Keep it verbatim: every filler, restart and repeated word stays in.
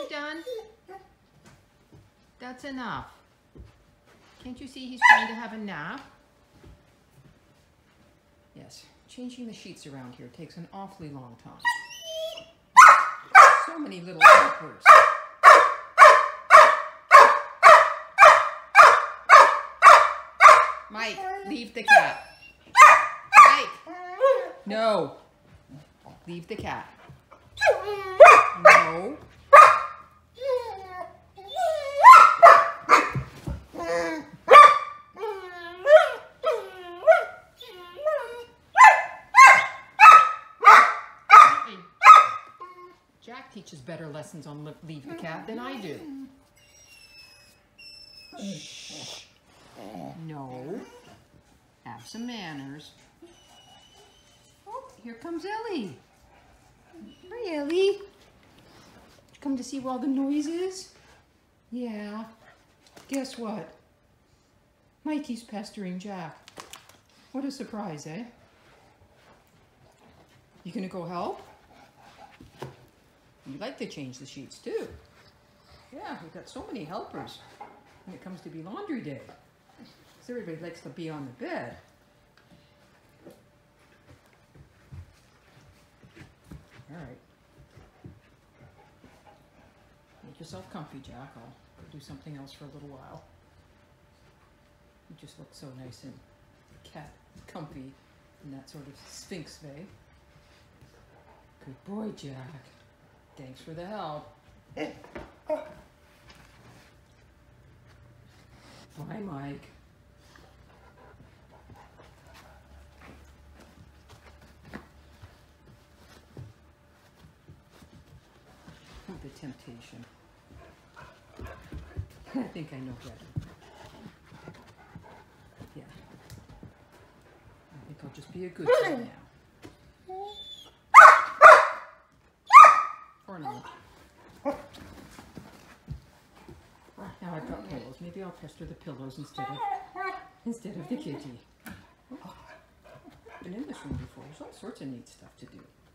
you done? That's enough. Can't you see he's trying to have a nap? Yes, changing the sheets around here takes an awfully long time. So many little helpers. Mike, leave the cat. Mike! No. Leave the cat. No. Jack teaches better lessons on leave the cat than I do. Shh. No. Have some manners. Oh, here comes Ellie. Hi, Ellie. Did you come to see where all the noise is? Yeah. Guess what? Mikey's pestering Jack. What a surprise, eh? You gonna go help? You like to change the sheets too. Yeah, we've got so many helpers when it comes to be laundry day. Because everybody likes to be on the bed. All right. Make yourself comfy, Jack. I'll do something else for a little while. You just look so nice and cat comfy in that sort of sphinx way. Good boy, Jack. Thanks for the help. Bye, Mike. The temptation. I think I know better. Yeah. I think I'll just be a good boy now. Or not. Now I've got pillows. Maybe I'll pester the pillows instead of instead of the kitty. I've been in this room before. There's all sorts of neat stuff to do.